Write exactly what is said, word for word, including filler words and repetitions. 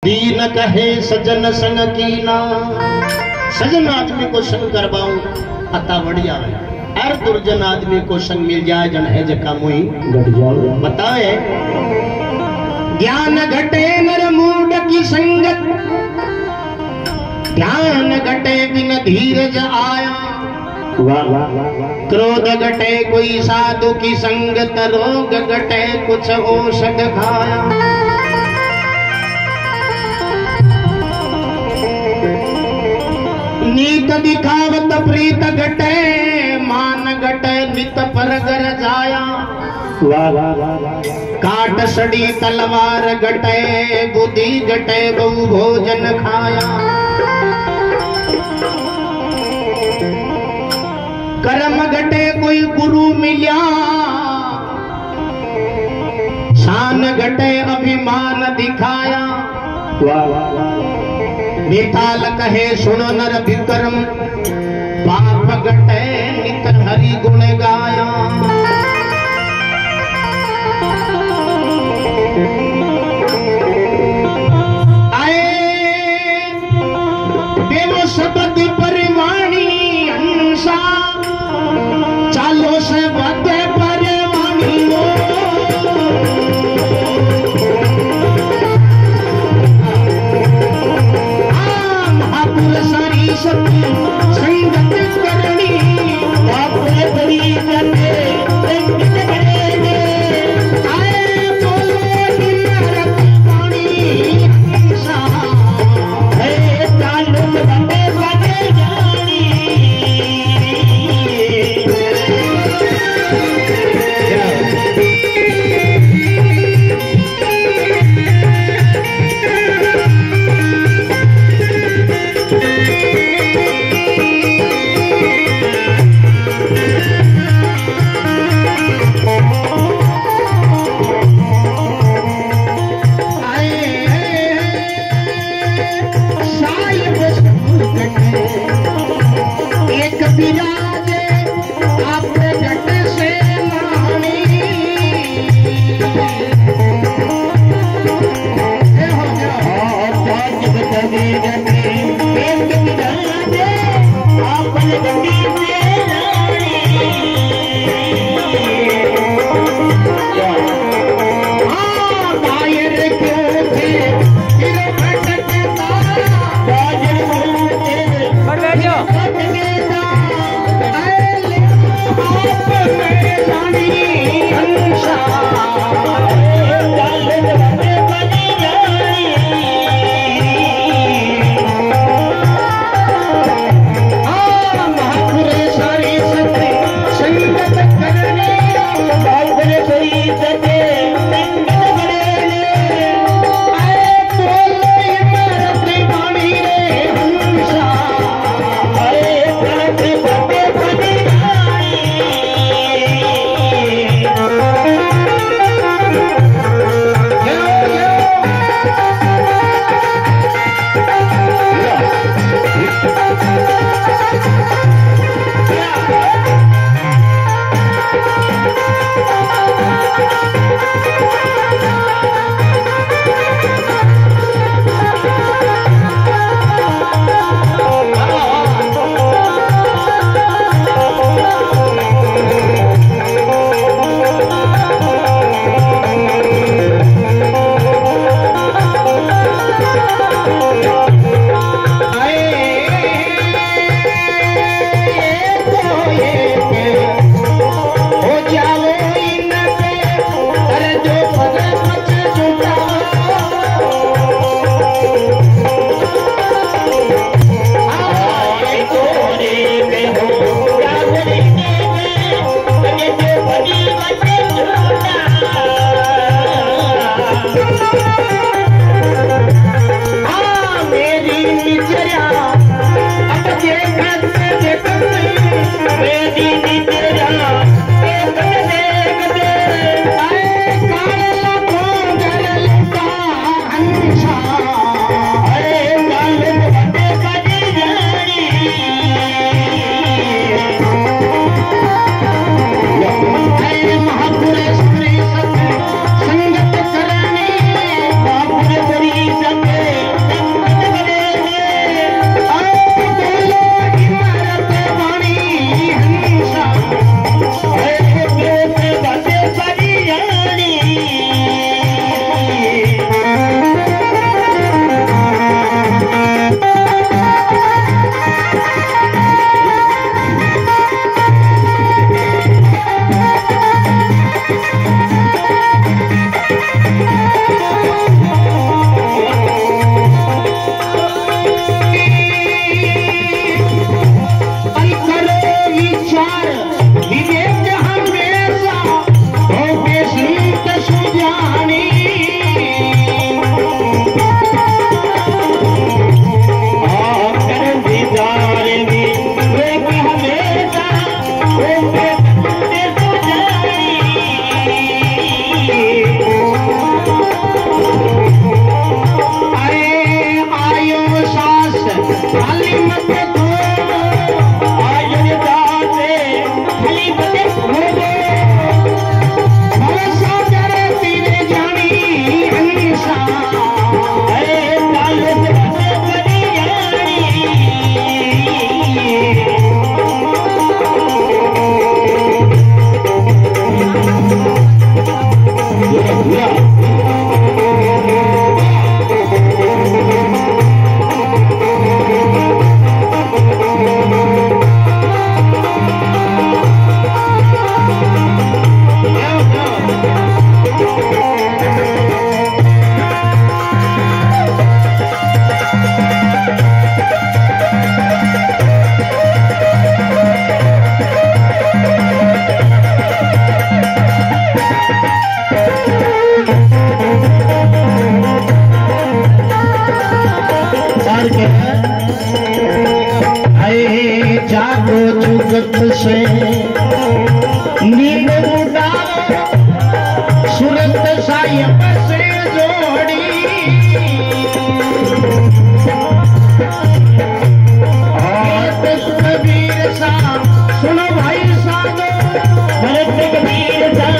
दीन कहे सजन संग कीना, सजन आदमी को संग करवाऊं अता बढ़िया है। हर दुर्जन आदमी को संग मिल जाए जन है जका मुई घट जाओ। बताए ज्ञान घटे नर मूड की संगत, ध्यान घटे बिन धीरज आया। क्रोध घटे कोई साधु की संगत, रोग घटे कुछ औषध खाया। नीत दिखावत प्रीत घटे, मान घटे नित पर गर जाया। काट सड़ी तलवार घटे, बुद्धि घटे बहु भोजन खाया। कर्म घटे कोई गुरु मिल्या, शान घटे अभिमान दिखाया। मिताल कहे सुनो नर विक्रम, पाप घटे नित हरि गुण गाया। आए देव शब्द परिवाणी हंसा, चालो से बद परिवाणी हो। सारी शक्ति संगत करनी, बापरे बड़ी जने संगत करेंगे। आए बोलो नरक पानी हंसा, है चालू बंदे बने जानी। संगत करने बाप रे बड़ी जगे। करके आए जागो जुगत से नींद उड़ाओ सूरत साहिब से जोड़ी और कबीर साहब सुनो भाई साहब भरत कबीर